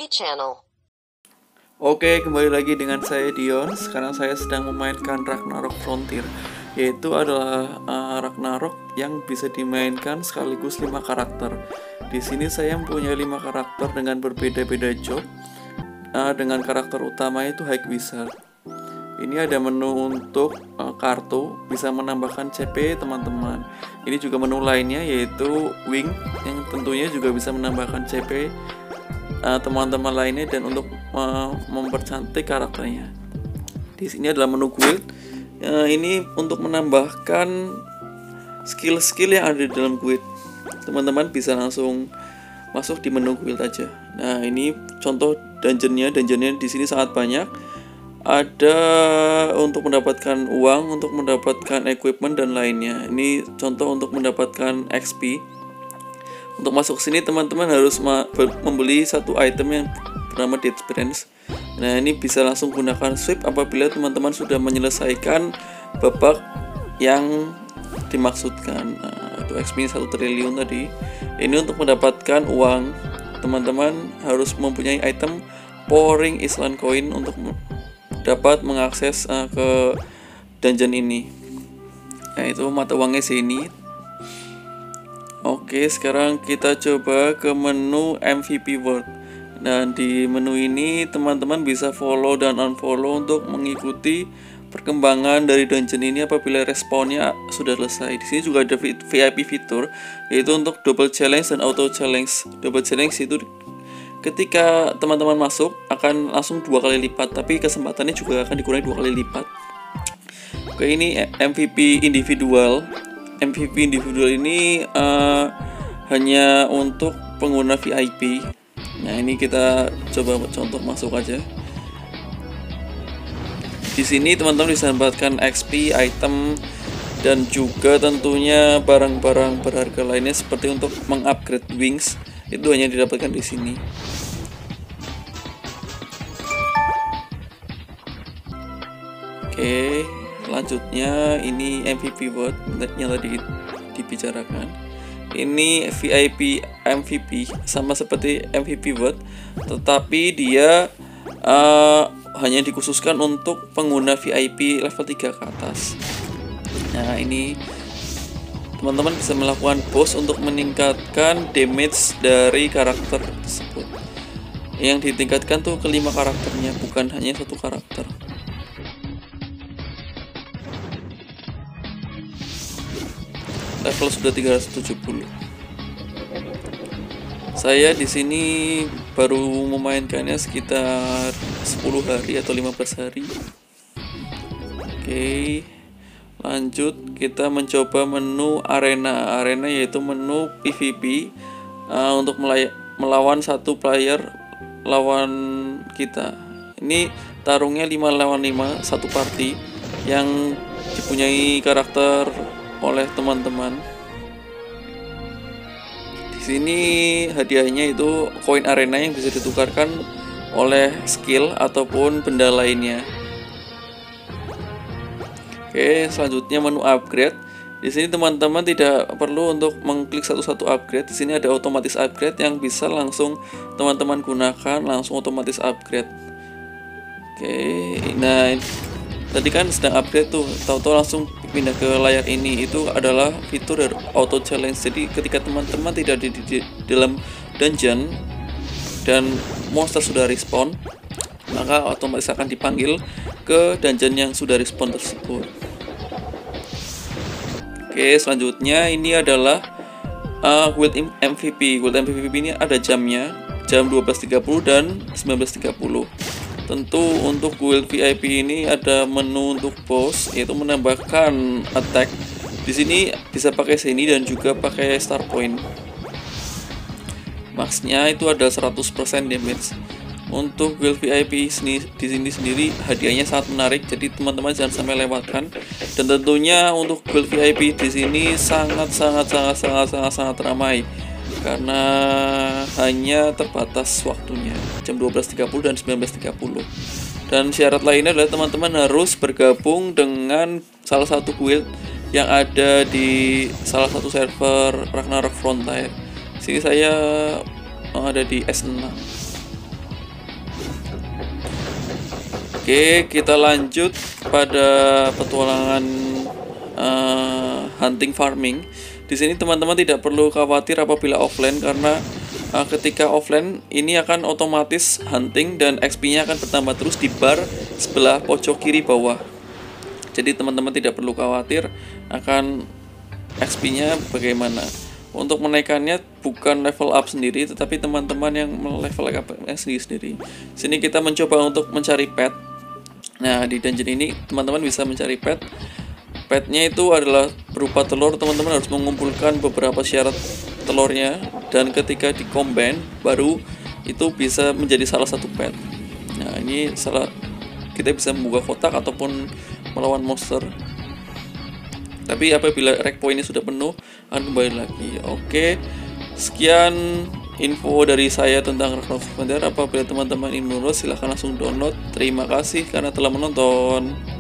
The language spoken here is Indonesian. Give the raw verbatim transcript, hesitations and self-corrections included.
T Channel. Oke, kembali lagi dengan saya Dion. Sekarang saya sedang memainkan Ragnarok Frontier, yaitu adalah uh, Ragnarok yang bisa dimainkan sekaligus lima karakter. Di sini saya mempunyai lima karakter dengan berbeda-beda job. Uh, dengan karakter utama itu High Wizard. Ini ada menu untuk uh, kartu, bisa menambahkan C P teman-teman. Ini juga menu lainnya yaitu Wing, yang tentunya juga bisa menambahkan C P uh, teman-teman lainnya dan untuk uh, mempercantik karakternya. Di sini adalah menu guild. Uh, ini untuk menambahkan skill-skill yang ada di dalam guild. Teman-teman bisa langsung masuk di menu guild aja. Nah, ini contoh dungeonnya. Dungeonnya di sini sangat banyak. Ada untuk mendapatkan uang, untuk mendapatkan equipment dan lainnya. Ini contoh untuk mendapatkan X P. Untuk masuk sini teman-teman harus membeli satu item yang bernama Dead Experience. Nah, ini bisa langsung gunakan sweep apabila teman-teman sudah menyelesaikan babak yang dimaksudkan. Nah, itu X P satu triliun tadi. Ini untuk mendapatkan uang. Teman-teman harus mempunyai item Pouring Island Coin untuk dapat mengakses uh, ke dungeon ini. Nah, itu mata uangnya sini. Oke, sekarang kita coba ke menu M V P World. Dan di menu ini teman-teman bisa follow dan unfollow untuk mengikuti perkembangan dari dungeon ini apabila respawnnya sudah selesai. Di sini juga ada V I P fitur, yaitu untuk double challenge dan auto challenge. Double challenge itu ketika teman-teman masuk akan langsung dua kali lipat, tapi kesempatannya juga akan dikurangi dua kali lipat. Oke, ini M V P individual. M V P individual ini uh, hanya untuk pengguna V I P. Nah, ini kita coba contoh masuk aja. Di sini teman-teman bisa mendapatkan X P, item, dan juga tentunya barang-barang berharga lainnya seperti untuk mengupgrade wings. Itu hanya didapatkan di sini. Oke, selanjutnya ini M V P World yang tadi dibicarakan. Ini V I P M V P sama seperti M V P World, tetapi dia uh, hanya dikhususkan untuk pengguna V I P level tiga ke atas. Nah, ini teman-teman bisa melakukan boss untuk meningkatkan damage dari karakter tersebut. Yang ditingkatkan tuh kelima karakternya, bukan hanya satu karakter. Level sudah tiga ratus tujuh puluh. Saya di sini baru memainkannya sekitar sepuluh hari atau lima belas hari. Oke. Lanjut, kita mencoba menu arena. Arena yaitu menu P V P uh, untuk melawan satu player lawan kita. Ini tarungnya lima lawan lima, satu party yang dipunyai karakter oleh teman-teman. Di sini hadiahnya itu koin arena yang bisa ditukarkan oleh skill ataupun benda lainnya. Oke, selanjutnya menu upgrade. Di sini teman-teman tidak perlu untuk mengklik satu-satu upgrade. Di sini ada otomatis upgrade yang bisa langsung teman-teman gunakan, langsung otomatis upgrade. Oke, nah tadi kan sedang upgrade tuh, tahu-tahu langsung pindah ke layar ini. Itu adalah fitur dari auto challenge. Jadi ketika teman-teman tidak di, di, di dalam dungeon dan monster sudah respawn, maka otomatis akan dipanggil ke dungeon yang sudah respawn tersebut. Oke, selanjutnya ini adalah uh, guild M V P. Guild M V P ini ada jamnya, jam dua belas tiga puluh dan sembilan belas tiga puluh. Tentu untuk guild V I P ini ada menu untuk boss, yaitu menambahkan attack. Di sini bisa pakai seni dan juga pakai star point. Maxnya itu ada seratus persen damage. Untuk guild V I P sini, di sini sendiri hadiahnya sangat menarik, jadi teman-teman jangan sampai lewatkan. Dan tentunya untuk guild V I P di sini sangat sangat sangat sangat sangat sangat ramai karena hanya terbatas waktunya, jam dua belas tiga puluh dan sembilan belas tiga puluh. Dan syarat lainnya adalah teman-teman harus bergabung dengan salah satu guild yang ada di salah satu server Ragnarok Frontier. Sini saya ada di S enam. Oke, kita lanjut pada petualangan uh, hunting farming. Di sini teman-teman tidak perlu khawatir apabila offline, karena uh, ketika offline ini akan otomatis hunting dan X P-nya akan bertambah terus di bar sebelah pojok kiri bawah. Jadi teman-teman tidak perlu khawatir akan X P-nya bagaimana. Untuk menaikkannya bukan level up sendiri, tetapi teman-teman yang level up sendiri-sendiri. Sini kita mencoba untuk mencari pet. Nah, di dungeon ini teman-teman bisa mencari pet. Petnya itu adalah berupa telur. Teman-teman harus mengumpulkan beberapa syarat telurnya, dan ketika di combine baru itu bisa menjadi salah satu pet. Nah, ini salah, kita bisa membuka kotak ataupun melawan monster. Tapi apabila rank point-nya sudah penuh, akan kembali lagi. Oke, sekian info dari saya tentang Ragnarok Frontier. Apabila teman-teman ingin mendownload, silahkan langsung download. Terima kasih karena telah menonton.